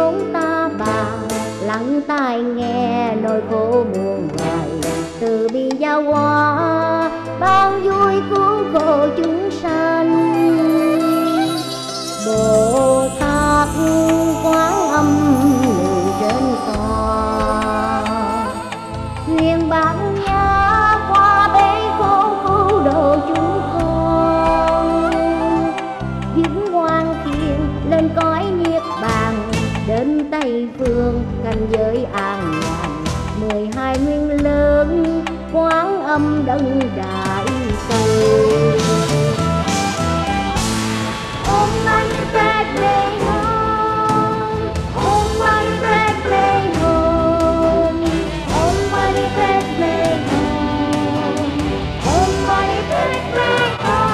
chốn ta bà, lắng tai nghe nỗi khổ muôn vời. Từ bi giao hoa ban vui cứu khổ chúng sanh. Bồ Tát Quán Âm ngự trên tòa, nguyện bản nhã qua bể khổ cứu độ chúng con. Vĩnh Hoàng Thiên lên cõi niết bàn, đến Tây Phương cảnh giới an nhàn. 12 nguyên lớn Quán Âm đấng đại từ. Om Mani Padme Hum, Om Mani Padme Hum, Om Mani Padme Hum, Om Mani Padme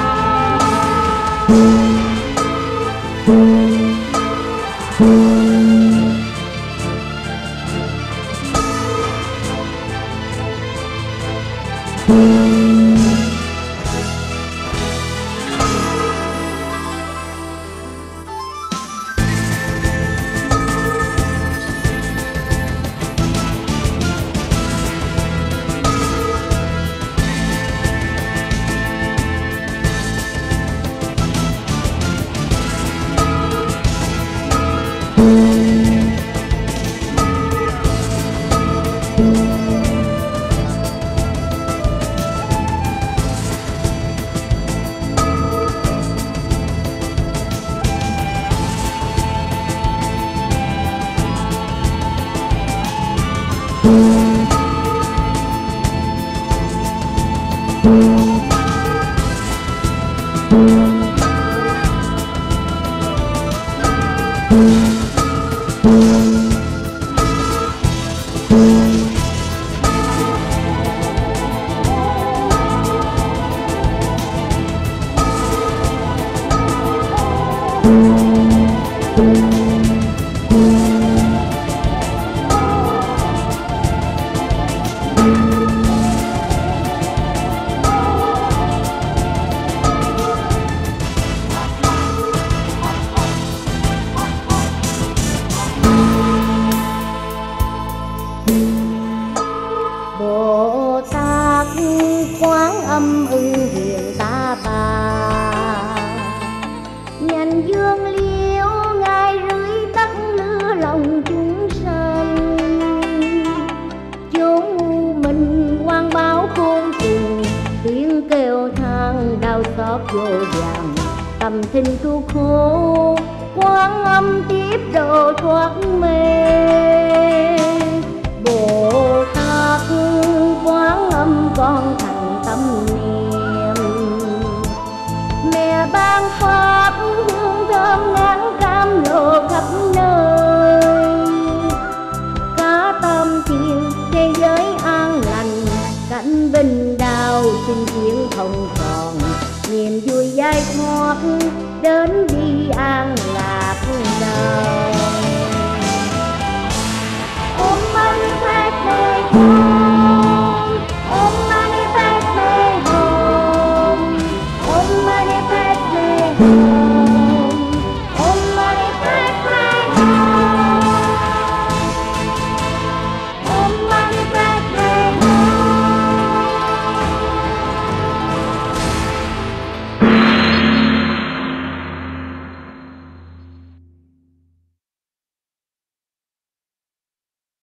Bồ Tát Quán Âm ưng hiền ta bà, nhanh dương liễu ngài rưới tắt lửa lòng chúng sanh. Chốn u minh quang báo khôn cùng, tiếng kêu than đau xót vô vàng. Tâm thinh tu khổ Quán Âm tiếp độ thoát mê.